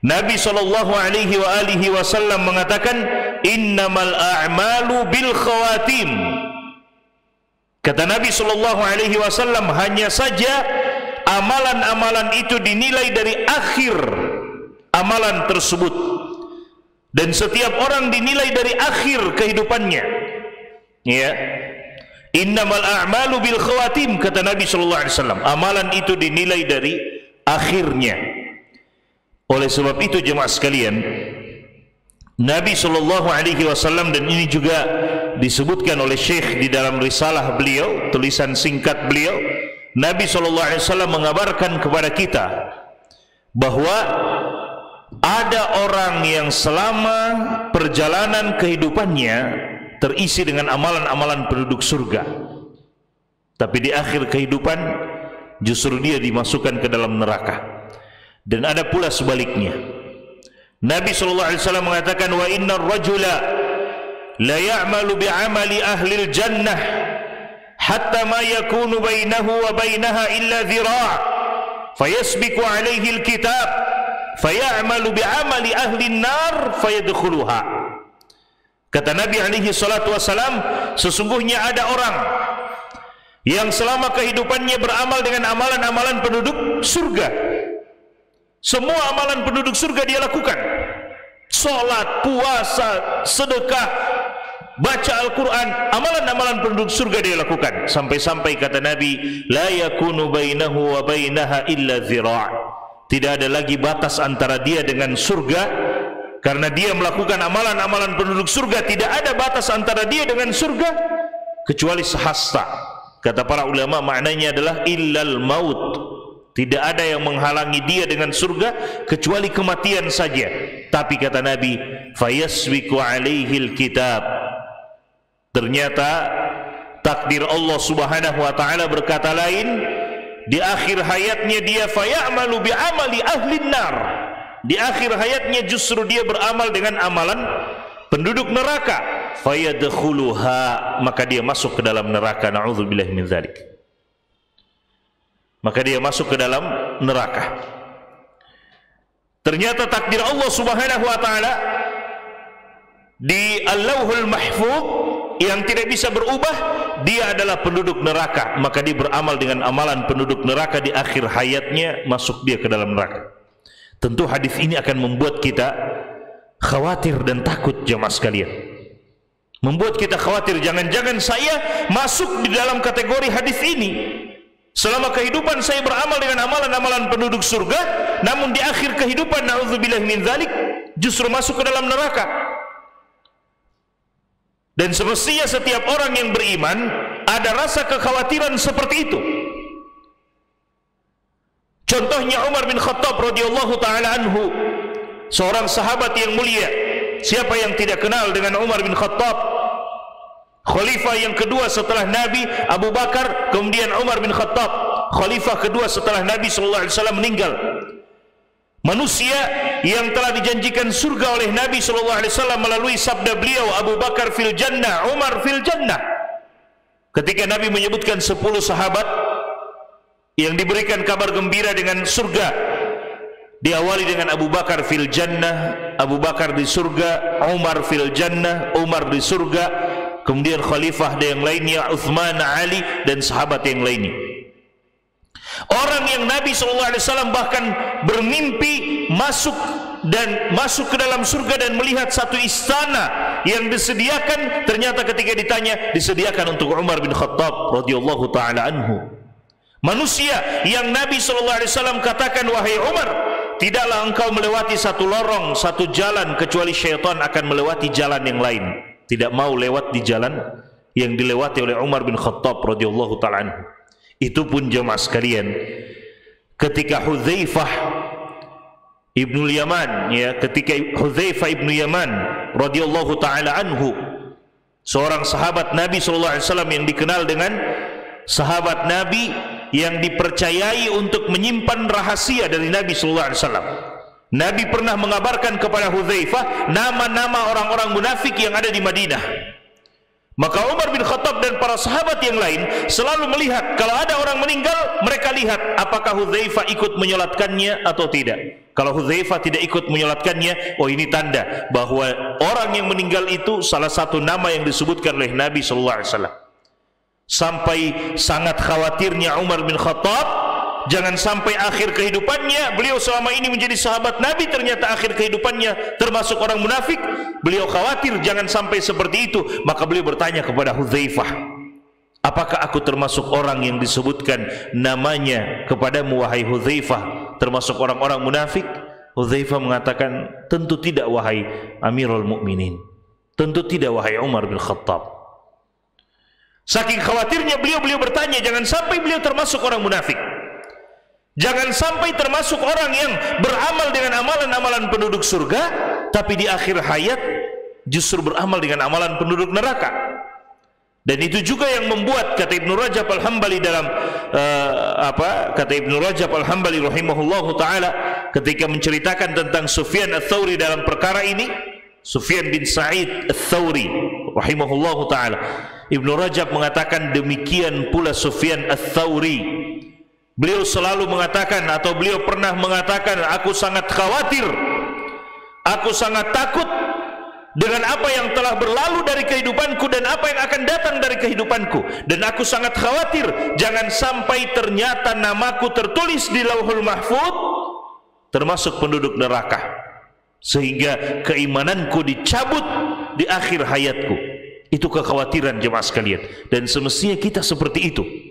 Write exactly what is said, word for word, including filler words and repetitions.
Nabi sallallahu alaihi wa alihi wasallam mengatakan, innamal a'malu bil khawatim. Kata Nabi sallallahu alaihi wasallam, hanya saja amalan-amalan itu dinilai dari akhir amalan tersebut, dan setiap orang dinilai dari akhir kehidupannya. Ya, innamal a'malu bil khawatim, kata Nabi sallallahu alaihi wasallam, amalan itu dinilai dari akhirnya. Oleh sebab itu jemaah sekalian, Nabi sallallahu alaihi wasallam, dan ini juga disebutkan oleh Syekh di dalam risalah beliau, tulisan singkat beliau, Nabi sallallahu alaihi wasallam mengabarkan kepada kita bahwa ada orang yang selama perjalanan kehidupannya terisi dengan amalan-amalan penduduk surga, tapi di akhir kehidupan justru dia dimasukkan ke dalam neraka. Dan ada pula sebaliknya. Nabi sallallahu alaihi wasallam mengatakan, wa innar rajula la ya'malu bi'amali ahli al-jannah hatta ma yakunu bainahu wa bainaha illa dhira' fayasbiqu alaihi al-kitab fayamalu bi'amali ahli an-nar fayadkhuluha. Kata Nabi alaihi salatu wasalam, sesungguhnya ada orang yang selama kehidupannya beramal dengan amalan-amalan penduduk surga. Semua amalan penduduk surga dia lakukan. Salat, puasa, sedekah, baca Al-Quran, amalan-amalan penduduk surga dia lakukan. Sampai-sampai kata Nabi, la yakunu bainahu wa bainaha illa dhira'. Tidak ada lagi batas antara dia dengan surga, karena dia melakukan amalan-amalan penduduk surga. Tidak ada batas antara dia dengan surga kecuali sehasta. Kata para ulama, maknanya adalah illal maut. Tidak ada yang menghalangi dia dengan surga kecuali kematian saja. Tapi kata Nabi, fayasbiqu alaihil kitab. Ternyata takdir Allah Subhanahu wa taala berkata lain. Di akhir hayatnya dia fayamalu bi'amali ahlin nar. Di akhir hayatnya justru dia beramal dengan amalan penduduk neraka. Fayadkhuluha, maka dia masuk ke dalam neraka. Na'udzubillahi min dzalik. Maka dia masuk ke dalam neraka. Ternyata takdir Allah Subhanahu wa taala di Al-Lauhul Mahfuz yang tidak bisa berubah, dia adalah penduduk neraka, maka dia beramal dengan amalan penduduk neraka. Di akhir hayatnya masuk dia ke dalam neraka. Tentu hadis ini akan membuat kita khawatir dan takut jemaah sekalian. Membuat kita khawatir, jangan-jangan saya masuk di dalam kategori hadis ini. Selama kehidupan saya beramal dengan amalan-amalan penduduk surga, namun di akhir kehidupan, na'udzubillah min dzalik, justru masuk ke dalam neraka. Dan semestinya setiap orang yang beriman ada rasa kekhawatiran seperti itu. Contohnya Umar bin Khattab radhiyallahu taala anhu, seorang sahabat yang mulia. Siapa yang tidak kenal dengan Umar bin Khattab? Khalifah yang kedua setelah Nabi, Abu Bakar, kemudian Umar bin Khattab, khalifah kedua setelah Nabi sallallahu alaihi wasallam meninggal. Manusia yang telah dijanjikan surga oleh Nabi sallallahu alaihi wasallam melalui sabda beliau, Abu Bakar fil jannah, Umar fil jannah. Ketika Nabi menyebutkan sepuluh sahabat yang diberikan kabar gembira dengan surga, diawali dengan Abu Bakar fil jannah, Abu Bakar di surga, Umar fil jannah, Umar di surga. Kemudian khalifah yang lainnya, Uthman, Ali, dan sahabat yang lainnya. Orang yang Nabi sallallahu alaihi wasallam bahkan bermimpi masuk dan masuk ke dalam surga dan melihat satu istana yang disediakan, ternyata ketika ditanya, disediakan untuk Umar bin Khattab radhiyallahu taala anhu. Manusia yang Nabi sallallahu alaihi wasallam katakan, wahai Umar, tidaklah engkau melewati satu lorong, satu jalan kecuali syaitan akan melewati jalan yang lain. Tidak mau lewat di jalan yang dilewati oleh Umar bin Khattab radhiyallahu taala anhu. Itu pun jemaah sekalian, ketika Hudzaifah Ibnu Yaman, ya, ketika Hudzaifah Ibnu Yaman radhiyallahu taala anhu, seorang sahabat Nabi sallallahu alaihi wasallam yang dikenal dengan sahabat Nabi yang dipercayai untuk menyimpan rahasia dari Nabi sallallahu alaihi wasallam. Nabi pernah mengabarkan kepada Hudzaifah nama-nama orang-orang munafik yang ada di Madinah. Maka Umar bin Khattab dan para sahabat yang lain selalu melihat, kalau ada orang meninggal, mereka lihat apakah Hudzaifah ikut menyolatkannya atau tidak. Kalau Hudzaifah tidak ikut menyolatkannya, oh ini tanda bahwa orang yang meninggal itu salah satu nama yang disebutkan oleh Nabi sallallahu alaihi wasallam. Sampai sangat khawatirnya Umar bin Khattab, jangan sampai akhir kehidupannya, beliau selama ini menjadi sahabat Nabi, ternyata akhir kehidupannya termasuk orang munafik. Beliau khawatir jangan sampai seperti itu, maka beliau bertanya kepada Hudzaifah, apakah aku termasuk orang yang disebutkan namanya kepadamu wahai Hudzaifah, termasuk orang-orang munafik? Hudzaifah mengatakan, tentu tidak wahai Amirul Mukminin, tentu tidak wahai Umar bin Khattab. Saking khawatirnya beliau, beliau bertanya jangan sampai beliau termasuk orang munafik, jangan sampai termasuk orang yang beramal dengan amalan-amalan penduduk surga, tapi di akhir hayat justru beramal dengan amalan penduduk neraka. Dan itu juga yang membuat, kata Ibnu Rajab Al-Hambali dalam uh, apa kata Ibnu Rajab Al-Hambali rahimahullahu taala ketika menceritakan tentang Sufyan Ats-Tsauri dalam perkara ini, Sufyan bin Sa'id Ats-Tsauri rahimahullahu taala, Ibnu Rajab mengatakan demikian pula Sufyan Ats-Tsauri. Beliau selalu mengatakan, atau beliau pernah mengatakan, aku sangat khawatir, aku sangat takut dengan apa yang telah berlalu dari kehidupanku dan apa yang akan datang dari kehidupanku, dan aku sangat khawatir jangan sampai ternyata namaku tertulis di Lauhul Mahfuz termasuk penduduk neraka, sehingga keimananku dicabut di akhir hayatku. Itu kekhawatiran jemaah sekalian, dan semestinya kita seperti itu.